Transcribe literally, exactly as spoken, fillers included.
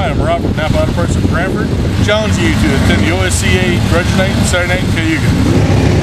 Hi, I'm Rob from Napa Auto Parts in Brantford, challenging you to attend the O S C A Grudge Night Saturday night in Cayuga.